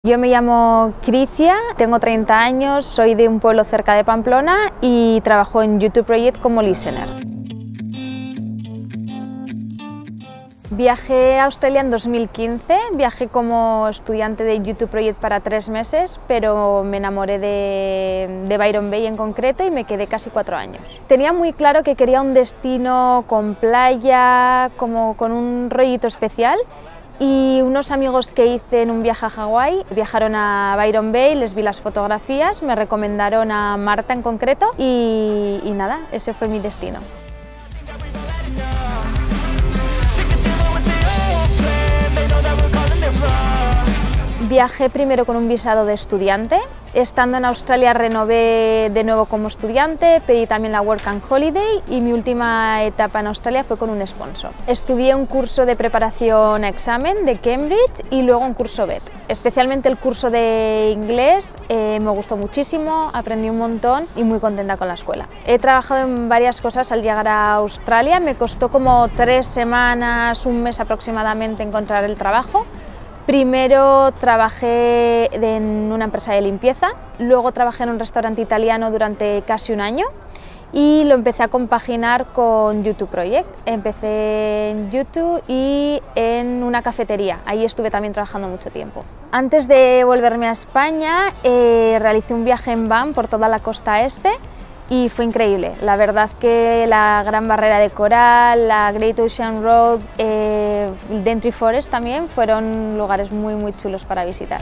Yo me llamo Cricia, tengo 30 años, soy de un pueblo cerca de Pamplona y trabajo en YouTube Project como listener. Viajé a Australia en 2015, viajé como estudiante de YouTube Project para 3 meses, pero me enamoré de Byron Bay en concreto y me quedé casi 4 años. Tenía muy claro que quería un destino con playa, como con un rollito especial. Y unos amigos que hice en un viaje a Hawái viajaron a Byron Bay, les vi las fotografías, me recomendaron a Marta en concreto y nada, ese fue mi destino. Viajé primero con un visado de estudiante. Estando en Australia renové de nuevo como estudiante, pedí también la Work and Holiday y mi última etapa en Australia fue con un sponsor. Estudié un curso de preparación a examen de Cambridge y luego un curso BED. Especialmente el curso de inglés me gustó muchísimo, aprendí un montón y muy contenta con la escuela. He trabajado en varias cosas al llegar a Australia, me costó como 3 semanas, un mes aproximadamente encontrar el trabajo. Primero trabajé en una empresa de limpieza, luego trabajé en un restaurante italiano durante casi un año y lo empecé a compaginar con YouTube Project. Empecé en YouTube y en una cafetería, ahí estuve también trabajando mucho tiempo. Antes de volverme a España realicé un viaje en van por toda la costa este y fue increíble. La verdad que la Gran Barrera de Coral, la Great Ocean Road, Daintree Forest también fueron lugares muy chulos para visitar.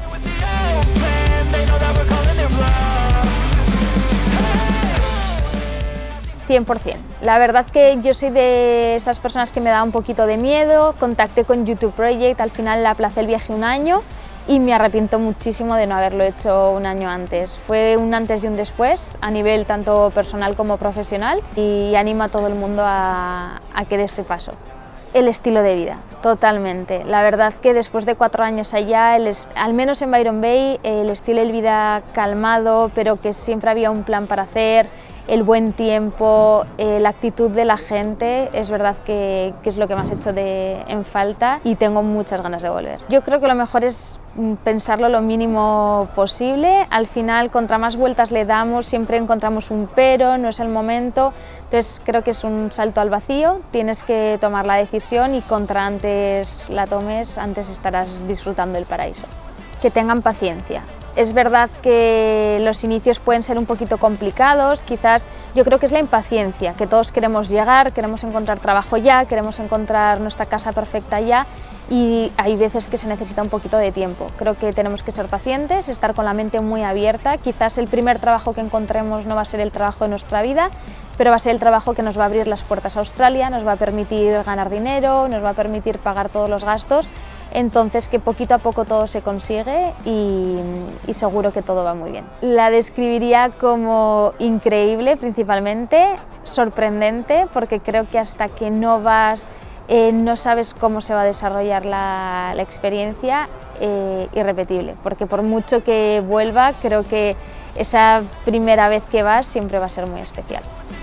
100%. La verdad que yo soy de esas personas que me da un poquito de miedo, contacté con YouTube Project, al final le aplacé el viaje un año y me arrepiento muchísimo de no haberlo hecho un año antes. Fue un antes y un después a nivel tanto personal como profesional y animo a todo el mundo a que dé ese paso. El estilo de vida, totalmente. La verdad que después de 4 años allá, al menos en Byron Bay, el estilo de vida calmado, pero que siempre había un plan para hacer, el buen tiempo, la actitud de la gente, es verdad que es lo que más he hecho en falta y tengo muchas ganas de volver. Yo creo que lo mejor es pensarlo lo mínimo posible. Al final, contra más vueltas le damos, siempre encontramos un pero, no es el momento. Entonces creo que es un salto al vacío, tienes que tomar la decisión y contra antes la tomes, antes estarás disfrutando del paraíso. Que tengan paciencia. Es verdad que los inicios pueden ser un poquito complicados, quizás yo creo que es la impaciencia, que todos queremos llegar, queremos encontrar trabajo ya, queremos encontrar nuestra casa perfecta ya y hay veces que se necesita un poquito de tiempo. Creo que tenemos que ser pacientes, estar con la mente muy abierta, quizás el primer trabajo que encontremos no va a ser el trabajo de nuestra vida, pero va a ser el trabajo que nos va a abrir las puertas a Australia, nos va a permitir ganar dinero, nos va a permitir pagar todos los gastos. Entonces que poquito a poco todo se consigue y seguro que todo va muy bien. La describiría como increíble principalmente, sorprendente, porque creo que hasta que no vas no sabes cómo se va a desarrollar la experiencia, irrepetible, porque por mucho que vuelva creo que esa primera vez que vas siempre va a ser muy especial.